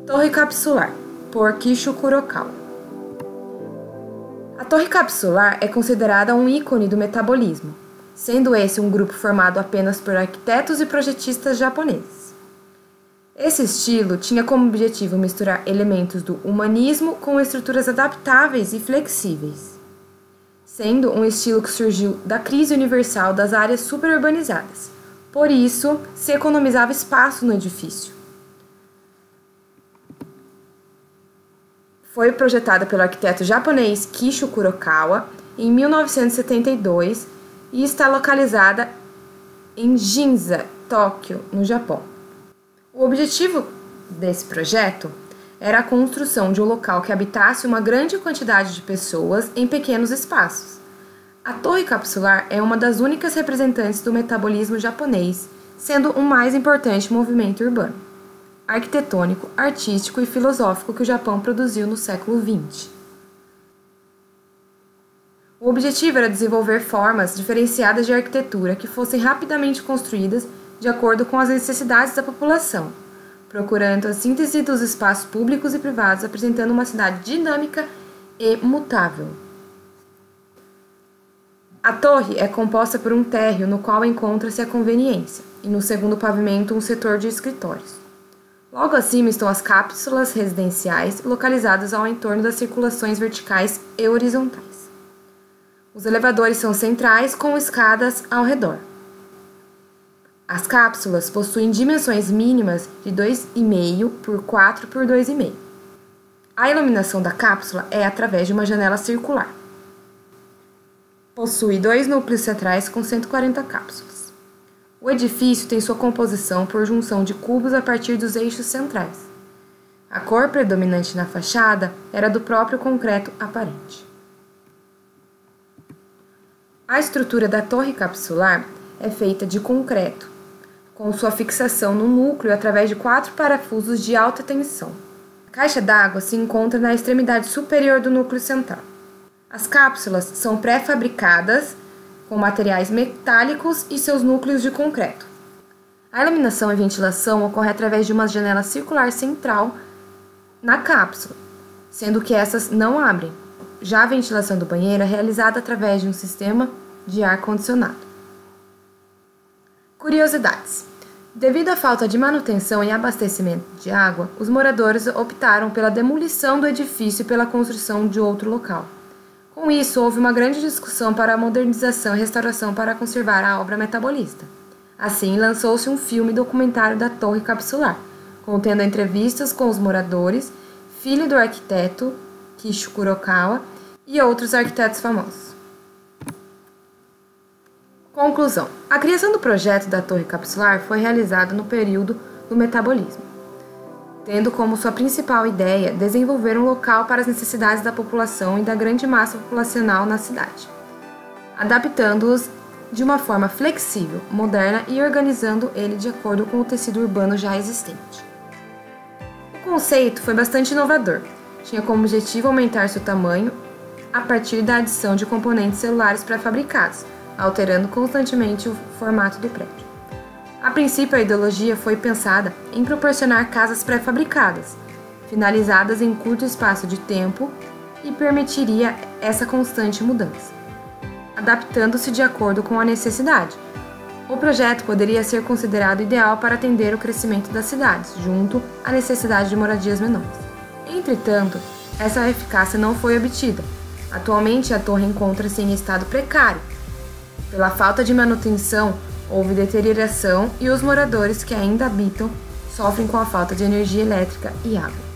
Torre capsular, por Kisho Kurokawa. A torre capsular é considerada um ícone do metabolismo, sendo esse um grupo formado apenas por arquitetos e projetistas japoneses. Esse estilo tinha como objetivo misturar elementos do humanismo com estruturas adaptáveis e flexíveis, sendo um estilo que surgiu da crise universal das áreas suburbanizadas. Por isso, se economizava espaço no edifício. Foi projetada pelo arquiteto japonês Kisho Kurokawa em 1972 e está localizada em Ginza, Tóquio, no Japão. O objetivo desse projeto era a construção de um local que habitasse uma grande quantidade de pessoas em pequenos espaços. A torre capsular é uma das únicas representantes do metabolismo japonês, sendo o mais importante movimento urbano, arquitetônico, artístico e filosófico que o Japão produziu no século XX. O objetivo era desenvolver formas diferenciadas de arquitetura que fossem rapidamente construídas de acordo com as necessidades da população, procurando a síntese dos espaços públicos e privados, apresentando uma cidade dinâmica e mutável. A torre é composta por um térreo no qual encontra-se a conveniência, e no segundo pavimento um setor de escritórios. Logo acima estão as cápsulas residenciais, localizadas ao entorno das circulações verticais e horizontais. Os elevadores são centrais, com escadas ao redor. As cápsulas possuem dimensões mínimas de 2,5 por 4 por 2,5. A iluminação da cápsula é através de uma janela circular. Possui 2 núcleos centrais com 140 cápsulas. O edifício tem sua composição por junção de cubos a partir dos eixos centrais. A cor predominante na fachada era do próprio concreto aparente. A estrutura da torre capsular é feita de concreto, com sua fixação no núcleo através de 4 parafusos de alta tensão. A caixa d'água se encontra na extremidade superior do núcleo central. As cápsulas são pré-fabricadas com materiais metálicos e seus núcleos de concreto. A iluminação e ventilação ocorre através de uma janela circular central na cápsula, sendo que essas não abrem. Já a ventilação do banheiro é realizada através de um sistema de ar-condicionado. Curiosidades. Devido à falta de manutenção e abastecimento de água, os moradores optaram pela demolição do edifício e pela construção de outro local. Com isso, houve uma grande discussão para a modernização e restauração para conservar a obra metabolista. Assim, lançou-se um filme documentário da torre capsular, contendo entrevistas com os moradores, filho do arquiteto Kisho Kurokawa e outros arquitetos famosos. Conclusão. A criação do projeto da torre capsular foi realizada no período do metabolismo, tendo como sua principal ideia desenvolver um local para as necessidades da população e da grande massa populacional na cidade, adaptando-os de uma forma flexível, moderna e organizando ele de acordo com o tecido urbano já existente. O conceito foi bastante inovador, tinha como objetivo aumentar seu tamanho a partir da adição de componentes celulares pré-fabricados, alterando constantemente o formato do prédio. A princípio, a ideologia foi pensada em proporcionar casas pré-fabricadas, finalizadas em curto espaço de tempo e permitiria essa constante mudança, adaptando-se de acordo com a necessidade. O projeto poderia ser considerado ideal para atender o crescimento das cidades, junto à necessidade de moradias menores. Entretanto, essa eficácia não foi obtida. Atualmente, a torre encontra-se em estado precário. Pela falta de manutenção, houve deterioração e os moradores que ainda habitam sofrem com a falta de energia elétrica e água.